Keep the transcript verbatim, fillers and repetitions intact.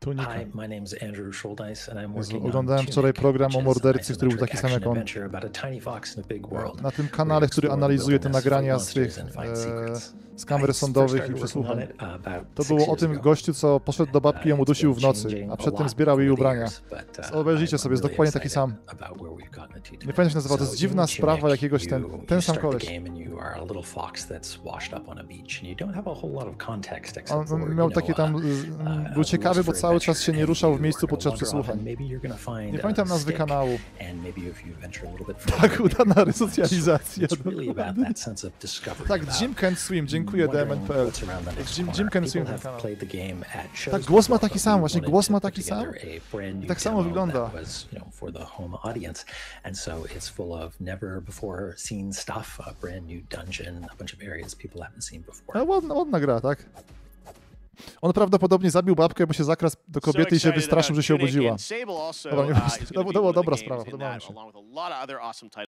Tunika. Hi, my name is Andrew Schuldeis and I'm Jezu, working on oglądałem Tunic, wczoraj program which o is mordercy, an który był taki sam jak isometric on. action adventure about a tiny fox in a big world. Na tym where kanale, you który explore the analizuje te wilderness, nagrania fight z tych monsters and find e, secrets. z kamer I first sądowych i started working on przesłuchań. it about To six było o years tym ago. gościu, co poszedł do babki i ją Uh, it's udusił been w nocy, changing a a przedtem lot zbierał jej over the ubrania. years, but, uh, Obejrzyjcie I'm sobie, jest really dokładnie taki excited sam. about where we've gotten it to Nie today. pamiętam się nazywa, to jest So dziwna in sprawa Tunic, jakiegoś ten, you- ten you sam start the koleś. game and you are a little fox that's washed up on a beach and you don't have a whole lot of context except On for, you miał know, takie tam, uh, z- uh, był ciekawy, rules bo for cały czas się adventure, nie and ruszał w you miejscu are gonna podczas wander off and przesłuchań. maybe you're gonna find Nie a pamiętam nazwy stick, kanału. and maybe if you venture a little bit Tak, further, udana maybe you'll find resocjalizacja. It's really about that sense of discovery, Tak, about Jim Can Swim, dziękuję D M N wondering kropka P L. what's around the next Jim, corner. Jim Can People Swim ten have kanał. played the game at shows Tak, głos ma before, taki but sam, we właśnie wanted głos to ma put taki sam. together a brand new Tak samo demo wygląda. that was, you know, for the home audience. And so it's full of never before seen stuff, a brand new dungeon, a bunch of areas people haven't seen before. Ale ładna, ładna gra, tak? On prawdopodobnie zabił babkę, bo się zakradł do kobiety i się wystraszył, że się obudziła. Dobra, nie, to, to była dobra sprawa, podobała mi się.